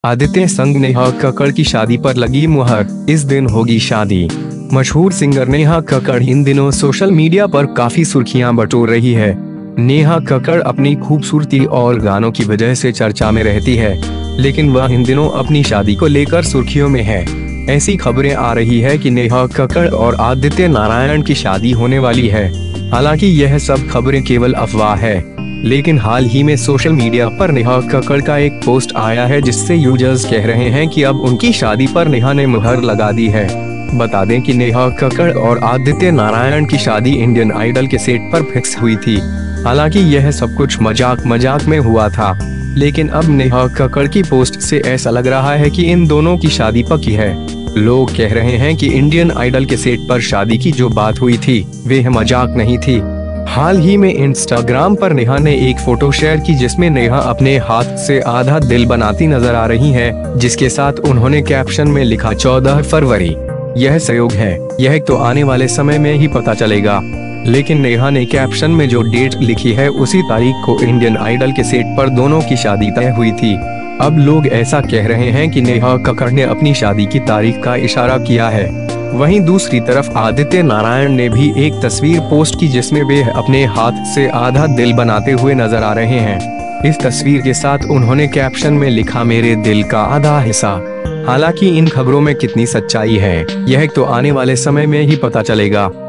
आदित्य संग नेहा कक्कड़ की शादी पर लगी मुहर, इस दिन होगी शादी। मशहूर सिंगर नेहा कक्कड़ इन दिनों सोशल मीडिया पर काफी सुर्खियां बटोर रही है। नेहा कक्कड़ अपनी खूबसूरती और गानों की वजह से चर्चा में रहती है, लेकिन वह इन दिनों अपनी शादी को लेकर सुर्खियों में है। ऐसी खबरें आ रही है कि नेहा कक्कड़ और आदित्य नारायण की शादी होने वाली है। हालांकि यह सब खबरें केवल अफवाह है, लेकिन हाल ही में सोशल मीडिया पर नेहा कक्कड़ का एक पोस्ट आया है जिससे यूजर्स कह रहे हैं कि अब उनकी शादी पर नेहा ने मुहर लगा दी है। बता दें कि नेहा कक्कड़ और आदित्य नारायण की शादी इंडियन आइडल के सेट पर फिक्स हुई थी। हालांकि यह सब कुछ मजाक में हुआ था, लेकिन अब नेहा कक्कड़ की पोस्ट से ऐसा लग रहा है कि इन दोनों की शादी पक्की है। लोग कह रहे हैं कि इंडियन आइडल के सेट पर शादी की जो बात हुई थी वह मजाक नहीं थी। हाल ही में इंस्टाग्राम पर नेहा ने एक फोटो शेयर की जिसमें नेहा अपने हाथ से आधा दिल बनाती नजर आ रही है, जिसके साथ उन्होंने कैप्शन में लिखा 14 फरवरी। यह संयोग है, यह तो आने वाले समय में ही पता चलेगा। लेकिन नेहा ने कैप्शन में जो डेट लिखी है उसी तारीख को इंडियन आइडल के सेट पर दोनों की शादी तय हुई थी। अब लोग ऐसा कह रहे हैं कि नेहा कक्कड़ ने अपनी शादी की तारीख का इशारा किया है। वहीं दूसरी तरफ आदित्य नारायण ने भी एक तस्वीर पोस्ट की जिसमें वे अपने हाथ से आधा दिल बनाते हुए नजर आ रहे हैं। इस तस्वीर के साथ उन्होंने कैप्शन में लिखा मेरे दिल का आधा हिस्सा। हालांकि इन खबरों में कितनी सच्चाई है यह तो आने वाले समय में ही पता चलेगा।